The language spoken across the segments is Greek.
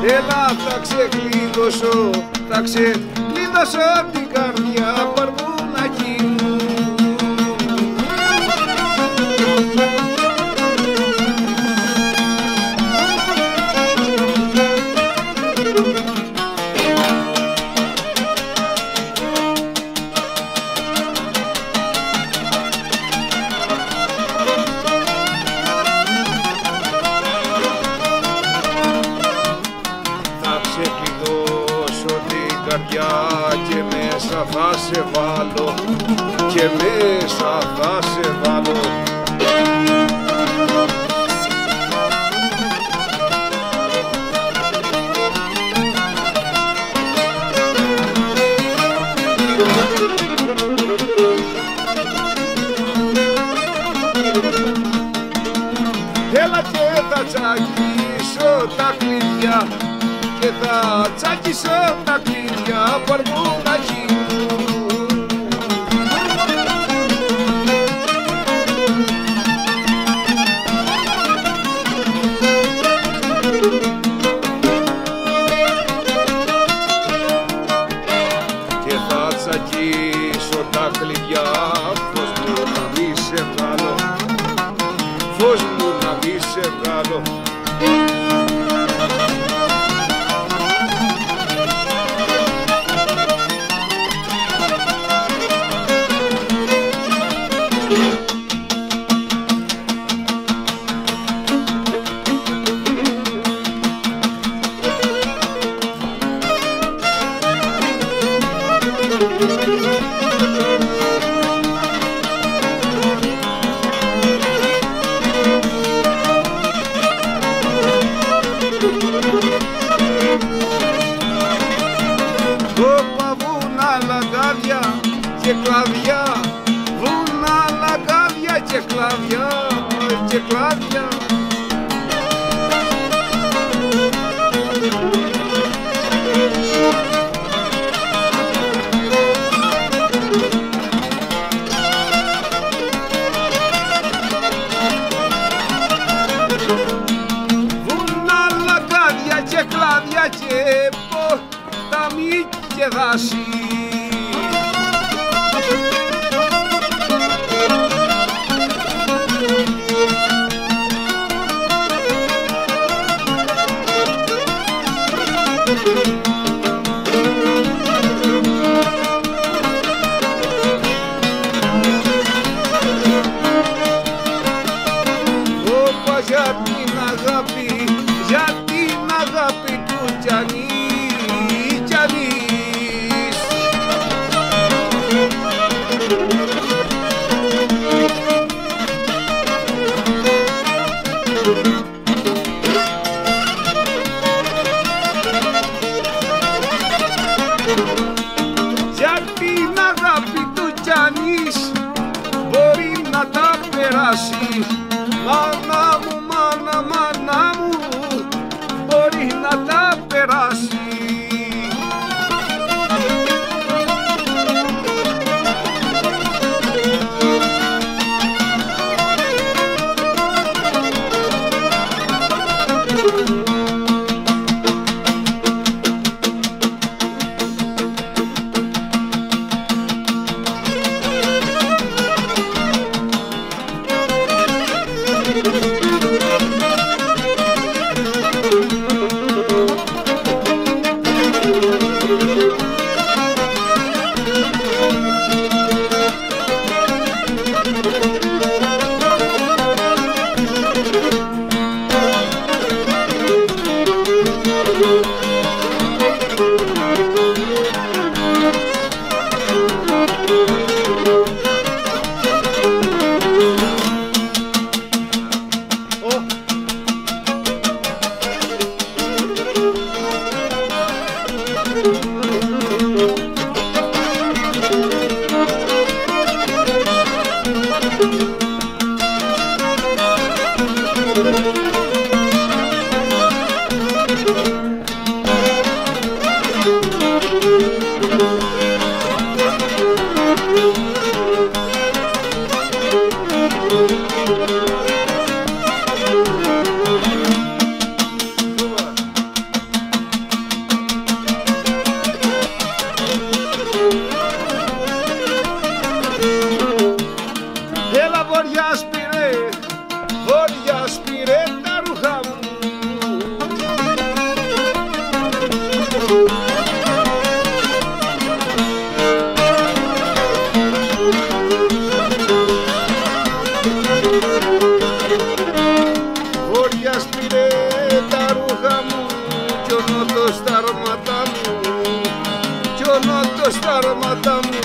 Έλα θα ξεκλείδωσω, θα ξεκλείδωσω την καρδιά παρμουνάκι μου. Και μέσα θα σε βάλω, και μέσα θα σε βάλω. Έλα και θα τσακίσω τα κλειδιά, και θα τσακίσω τα κλειδιά παρμουνάκι μου. Και θα τσακίσω τα κλειδιά, φως μου να μη σε βγάλω, φως μου να μη σε βγάλω. Όπα βούνα λαγκάδια και κλαδιά, βούνα λαγκάδια και κλαδιά, και κλαδιά. Βούνα λαγκάδια και κλαδιά και ποτάμι και δάση. Όπα για την αγάπη, για την αγάπη του Τζανί. Για την αγάπη του Τζανής μπορεί να τα περάσει. Μάνα μου, μάνα, μάνα μου, μπορεί να τα περάσει. στα αρώματα μου.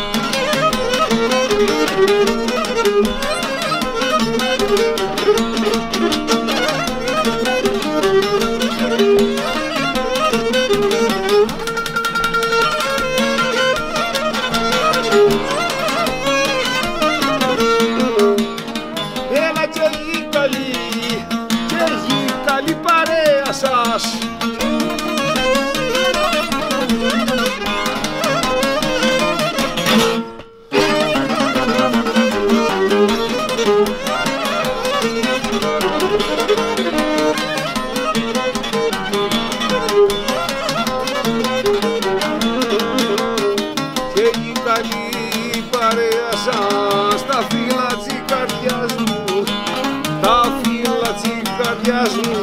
Έλα και η καλή παρέα σας. Και η καλή παρέα σας, τα φύλλα της καρδιάς μου, τα φύλλα της καρδιάς μου.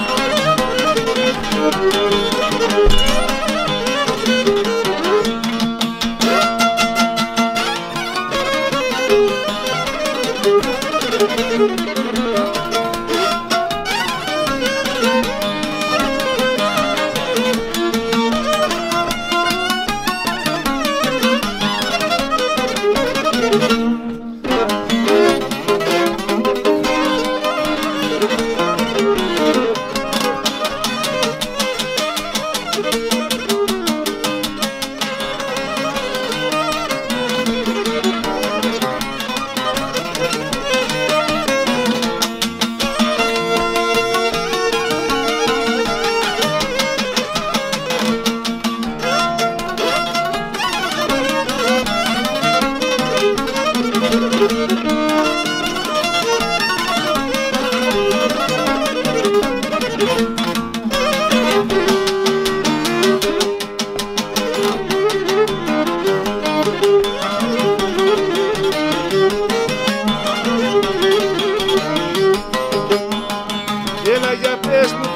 Έλα για πες μου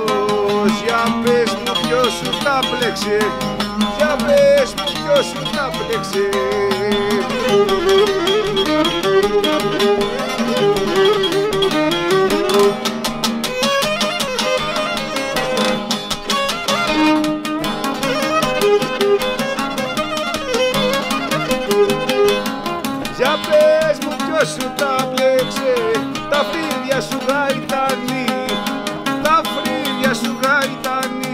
ποιος σου τα πλέξε, για πες μου ποιος σου τα πλέξε. Για πες μου ποιος σου τα πλέξε, τα φρύδια σου γαϊτάνι, τα φρύδια σου γαϊτάνι.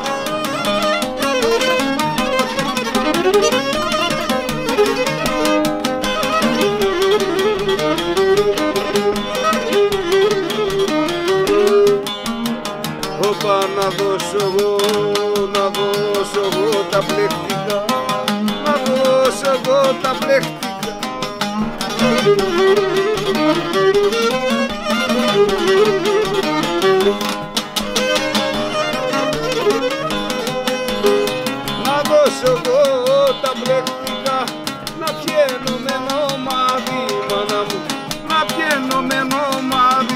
Όπα να δώσω εγώ τα πλεκτικά, να δώσω εγώ τα πλεκτικά. Να δώσω εγώ τα πλεκτικά, να πιένω με νομάδι, μάνα μου, να πιένω με νομάδι.